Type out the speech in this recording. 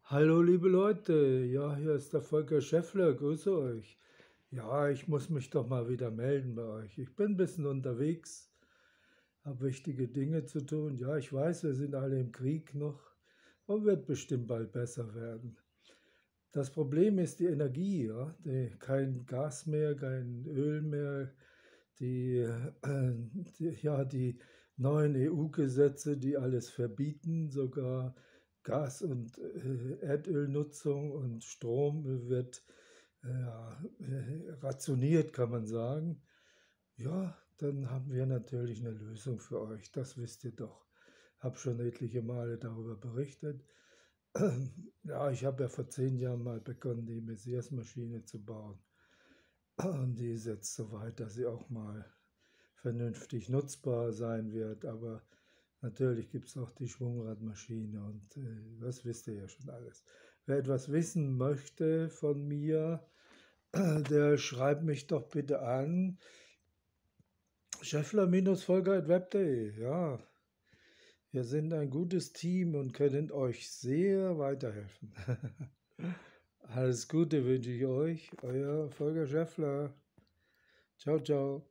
Hallo liebe Leute, ja, hier ist der Volker Schäffler, grüße euch. Ja, ich muss mich doch mal wieder melden bei euch. Ich bin ein bisschen unterwegs, habe wichtige Dinge zu tun. Ja, ich weiß, wir sind alle im Krieg noch, aber wird bestimmt bald besser werden. Das Problem ist die Energie, ja, kein Gas mehr, kein Öl mehr, die neuen EU-Gesetze, die alles verbieten, sogar Gas- und Erdölnutzung und Strom wird ja, rationiert, kann man sagen. Ja, dann haben wir natürlich eine Lösung für euch, das wisst ihr doch. Habe schon etliche Male darüber berichtet. Ja, ich habe ja vor 10 Jahren mal begonnen, die Messias-Maschine zu bauen. Und die ist jetzt so weit, dass sie auch mal vernünftig nutzbar sein wird. Aber natürlich gibt es auch die Schwungradmaschine und das wisst ihr ja schon alles. Wer etwas wissen möchte von mir, der schreibt mich doch bitte an. Scheffler-volker@web.de. Ja, wir sind ein gutes Team und können euch sehr weiterhelfen. Alles Gute wünsche ich euch, euer Volker Scheffler. Ciao, ciao.